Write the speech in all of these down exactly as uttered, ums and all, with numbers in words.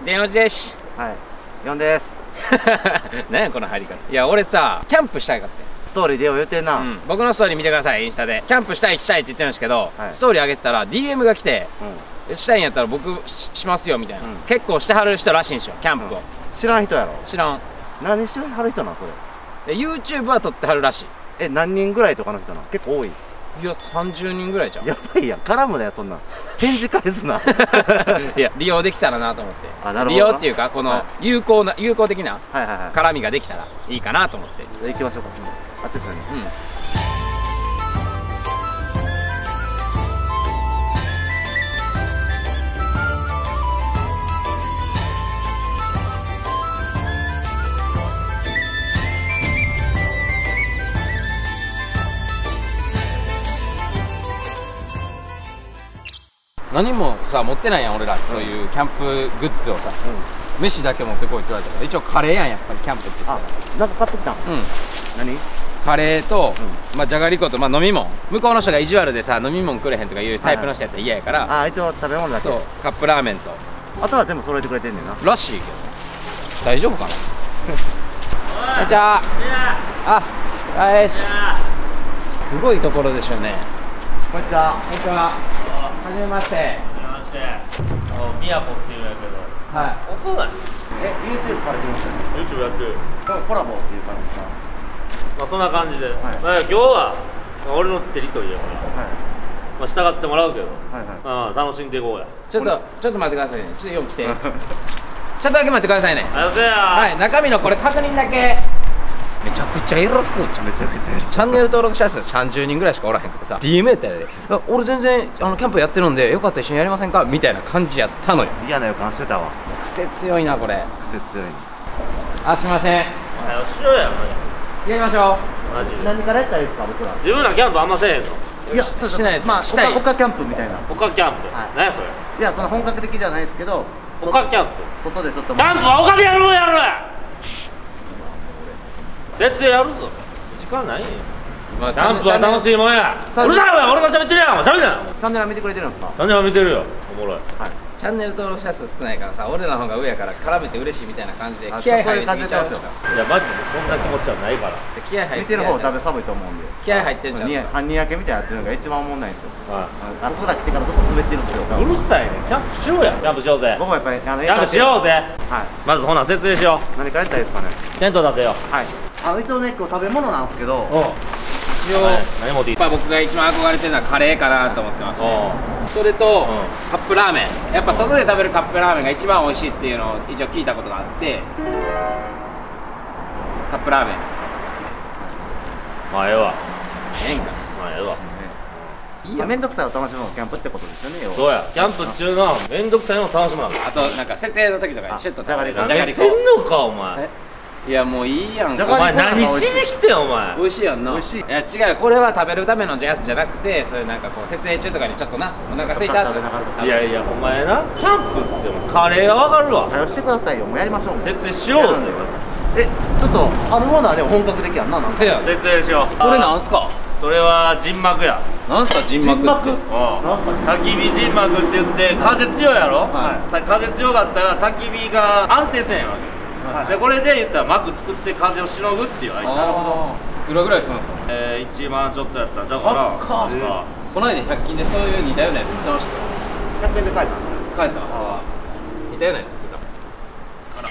電話ですはい、よんです。 何やこの入り方。いや俺さキャンプしたいかってストーリーでよう言うてんな、 うん、僕のストーリー見てください。インスタでキャンプしたいしたいって言ってるんですけど、はい、ストーリー上げてたら ディーエム が来て、うん、したいんやったら僕 し, しますよみたいな、うん、結構してはる人らしいんですよキャンプを、うん、 知らん人やろ。 知らん。 何してはる人なんそれ。 で YouTube は撮ってはるらしい。 え、何人ぐらいとかの人なん。結構多い。 いやさんじゅうにんぐらいじゃん。 やばいやん、絡むなよそんなん。返事返すな。 いや利用できたらなと思って。 あ、なるほど。 利用っていうかこの有効な有効的な絡みができたらいいかなと思って。 じゃあ行きましょうか。あっちですよね。うん。 何もさ持ってないやん俺ら、そういうキャンプグッズをさ、飯だけ持ってこいって言われたから一応カレーやんやっぱりキャンプって。 あ、なんか買ってきたん。うん。何？ カレーとまあじゃがりことまあ飲み物。向こうの人が意地悪でさ飲み物くれへんとかいうタイプの人やったら嫌やから。 あ、一応食べ物だけ。そう、 カップラーメンとあとは全部揃えてくれてんねんな。 らしいけど大丈夫かな。こんにちは。あ、よし。すごいところでしょうね。 こんにちは。 こんにちは。はじめまして。はじめまして。あの、みやこっていうんやけど。 はい。 遅ない。 え、YouTube されてましたね。 YouTube やってる。 コラボっていう感じですか。 まあ、そんな感じで。はい、だから今日は、まあ、俺のテリトリーやから。はい。まあ、従ってもらうけど。はいはい。まあ、楽しんでいこうや。 ちょっと、ちょっと待ってくださいね。ちょっとよく来て。ちょっとだけ待ってくださいね。 ありがとうございます。 はい、中身のこれ確認だけ。めちゃくちゃエロそう。めちゃくちゃエロ。チャンネル登録者数さんじゅうにんぐらいしかおらへんくてさ ディーエム やったらで「俺全然あのキャンプやってるんでよかったら一緒にやりませんか?」みたいな感じやったのよ。 嫌な予感してたわ。 癖強いなこれ。 癖強い。 あ、すいません。 はよしろや。 やりましょう。マジで何からやったらいいですか僕ら。 自分らキャンプあんませえへんの。 いや、 しないです。 まあしたい。丘キャンプみたいな。 丘キャンプ。何やそれ。いや、その本格的じゃないですけど丘キャンプ。 外でちょっとキャンプは丘でやろうやろや。絶対やるぞ。時間ないよ。キャンプは楽しいもんや。うるさいわ、俺が喋ってるやん。喋るな。 チャンネル見てくれてるんですか。 チャンネル見てるよ。おもろい。はい。 チャンネル登録者数少ないからさ、俺らの方が上やから絡めて嬉しいみたいな感じで気合入りすぎちゃう。 いやマジでそんな気持ちはないから。 気合入り見てる方食べ寒いと思うんで。気合入ってるんじゃん。犯人焼けみたいなやってるのが一番おもんないんですよ。はい。僕ら来てからずっと滑ってるんですよ。 うるさいね。キャンプしようや。キャンプしようぜ。 僕もやっぱりあのキャンプしようぜ。 はい。 まずほな説明しよう。 何からやったらいいですかね。 テント立てよう。 はい。あの一応ね、今日食べ物なんですけど。 一応何持っていい。僕が一番憧れてるのはカレーかなと思ってますね。それとカップラーメン。やっぱ外で食べるカップラーメンが一番美味しいっていうのを一応聞いたことがあって、カップラーメン。 まあええわ。 ええんか。 まあええわ。 いや、めんどくさいを楽しむのがキャンプってことですよね。 そうや。キャンプ中のめんどくさいのを楽しむの。 あとなんか設営の時とかにシュッと食べれる。 じゃがりこ。やってんのかお前。 いやもういいやん。お前何しに来てんお前。 美味しいやんな。美味しい。いや違う、これは食べるためのやつじゃなくて、そういうなんかこう設営中とかにちょっとなお腹空いたと。 いやいやお前な、キャンプってもカレーがわかるわ。 早してくださいよ。もうやりましょう。 設営しようぜ。 え、ちょっとあのものはでも本格的やんな。なんかせや設営しよう。 これなんすか。 それは陣幕や。 なんすか陣幕って。 焚き火陣幕って言って風強いやろ。風強かったら焚き火が安定せんわけ。でこれで言ったら幕作って風をしのぐっていうアイテム。なるほど。いくらぐらいするんですか。えー、いちまんちょっとやったんちゃうかな。確かこの間ひゃく均でそういう似たようなやつ売ってましたよ。 ひゃくえんで買えたんですか。 買えた。似たようなやつ売ってたから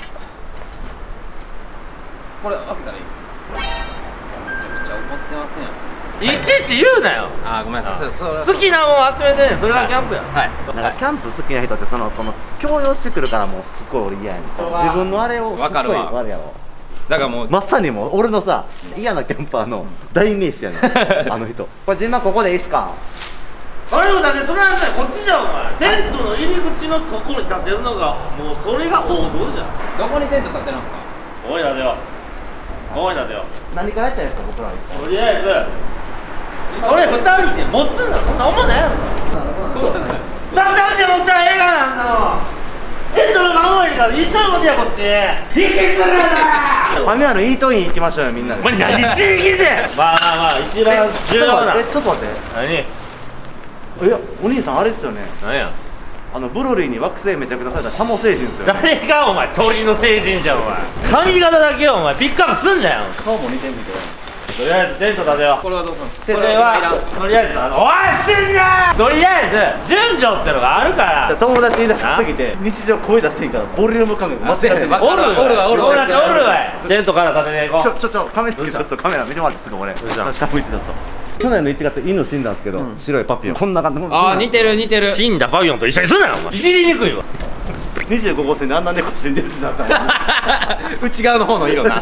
これ開けたらいいですか。めちゃくちゃ怒ってませんよ。 いちいち言うなよ。 あーごめんなさい。 好きなもん集めてんねん。それがキャンプや。 はい。 なんかキャンプ好きな人ってそのこの強要してくるからもうすっごい俺嫌やねん。自分のあれをすっごい悪やろ。 だからもうまさにもう俺のさ嫌なキャンパーの代名詞やねん。あの人。これ陣幕ここでいいっすか。 あれもだって取らんないこっちじゃんお前。テントの入り口のところに立ってるのがもうそれが王道じゃん。 どこにテント立ってるんですか。 ここに立てよ。ここに立てよ。 何からやったらいいですか僕ら。 とりあえずそれふたりで持つんだ。そんな思んないやろ。だだって持ったらええがなんだろ。テントの守りが一緒に持てやこっち。引きずるな。 ファミマのイートイン行きましょうよみんなで。 お前何しに来て。まあまあまあ一番重要な。 えちょっと待って。 何。 いやお兄さんあれですよね。 何や。 あのブルリーに惑星めちゃくちゃされたシャモ星人ですよ。 誰がお前鳥の星人じゃんお前。髪型だけはお前ピックアップすんなよ。 顔も似てんみたいな。 とりあえずテント立てよう。 これはどうするの？ これはとりあえずあのおい捨てんな。とりあえず順序ってのがあるから。 友達に出しすぎて日常声出していいからボリューム感覚間違ってる。 おるおるわおるわおるわおるわ。テントから立てていこう。 ちょちょちょカメラちょっとカメラ見てもらってすぐ俺下向いてちょっと。去年のいちがつ犬死んだんですけど、白いパピヨンこんな感じ。 ああ似てる似てる。 死んだパピヨンと一緒にすんなよお前。いじりにくいわ。 にじゅうご号線であんな猫死んでるしなったもん。 内側の方の色な。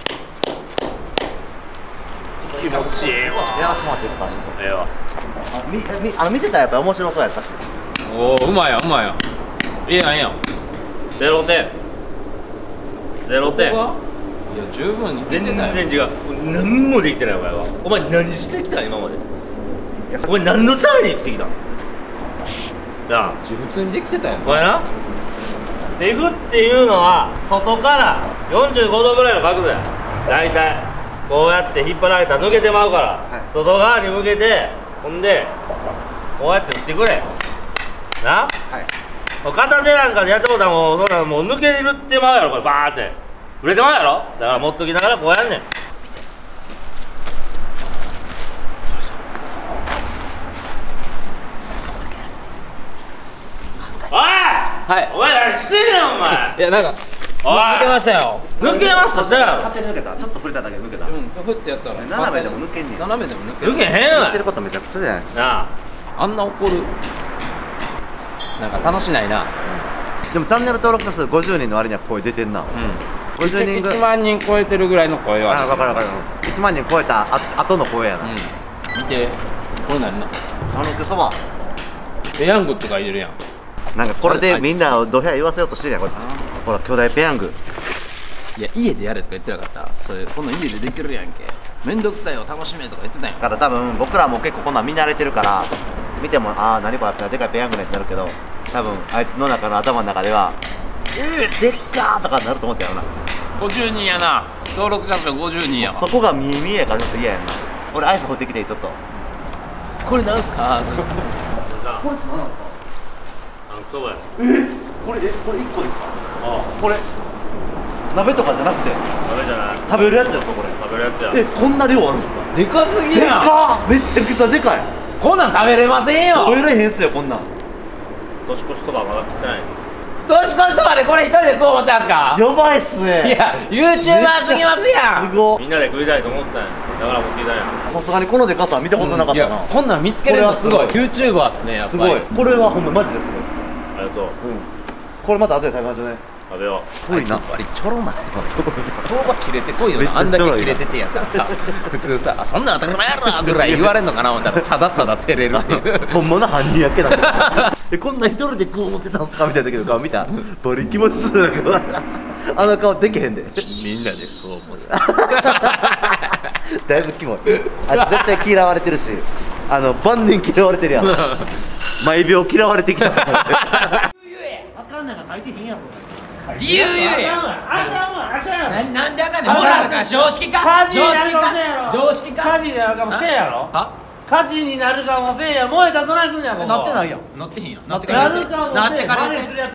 気持ちいいわ。 やらしてもらっていいですか。 ええわ。 あみみあの見てたらやっぱ面白そうやったし。 おおうまいようまいよ。いいやんいいやん。 ゼロてんゼロてん。 いや十分似て全てたよ。 然違う。何もできてないお前は。お前何してきた今まで。お前何のために生きてきたの。なあ普通にできてたよ。 お前なペグっていうのは外からよんじゅうごどぐらいの角度や。大体こうやって引っ張られたら抜けてまうから、はい、外側に向けてほんでこうやって打ってくれな、はい、片手なんかでやってもうたらもうそんなもう抜けるってまうやろこれバーって売れてまうやろ。だから持っときながらこうやんねん。おいはい。 お前何してんねんお前。 いやなんか抜けましたよ。 抜けましたじゃあ勝手に抜けた。ちょっと触れただけ抜けた。 うんふってやったら斜めでも抜けんねん。 斜めでも抜ける。 抜けへんわ。 言ってることめちゃくちゃじゃないですか。 なああんな怒るなんか楽しないな。 でもチャンネル登録者数ごじゅうにんの割には声出てんな。 うんごじゅうにんぐらい。 いちまんにん超えてるぐらいの声はあ、分かる分かる。いちまんにん超えたあ後の声やな。 うん見てこれ何なあのそばペヤングって書いてるやん。 なんかこれでみんなをドヘア言わせようとしてるやんこれ。ほら巨大ペヤング。 いや家でやれとか言ってなかった。それこの家でできるやんけ。めんどくさいを楽しめとか言ってたやん。 だから多分僕らも結構こんなん見慣れてるから見てもああ何これやったらでかいペヤングねってなるけど多分あいつの中の頭の中ではえー、でっかーとかなると思ったよな。 ごじゅうにんやな。登録者数ごじゅうにんやわ。 そこが見え見えやからちょっと嫌やんな。俺アイス掘ってきてちょっとこれなんすか。それこれ何なんですか。 あのそうや。 えこれえこれいっこですか。 ああこれ鍋とかじゃなくて食べじゃない。 食べるやつやったこれ。 食べるやつや。 えこんな量あるんですか。 でかすぎでやん。 かーめっちゃくちゃでかい。 こんなん食べれませんよ。 食べれへんっすよこんなん。 年越しそばまだ食ってない。 年越しそばでこれ一人で食おう思ってたんすか。 やばいっすね。 いや ユーチューバー すぎますやん。 すごみんなで食いたいと思ったんや。だから持ってきたんや。 さすがにこのでかさは見たことなかっいやたな。 こんなん見つけれるのすごい。 これユーチューバー っすねやっぱり。 すごい。これはほんまマジですごい。 ありがとう。 これまた後で食べましょうね。 食べよあいつ割りちょろない。相場切れてこいよな。あんだけ切れててやったらさ普通さあそんなん当たり前やろぐらい言われんのかな思ったらただただ照れるっていう。 ほんまの犯人やけだ。えこんな一人で食う思ってたんすかみたいな時の顔見た。バリ気持ちそうな顔。あの顔できへんで。 みんなでそう思ってた。 だいぶキモい。あ絶対嫌われてるしあの万年嫌われてるやん。毎秒嫌われてきた。あかんなんか書いてへんやろ。 理由言えや。 あかんわあかんわ。 ななんであかんねん。モラルか常識か常識か常識か。 火事になるかもせんやろ。 は火事になるかもせんや。燃えたらどないすんねやここ。 なってないやん。 乗ってへんよ。乗ってなるかもせん。 なってから真似するやつ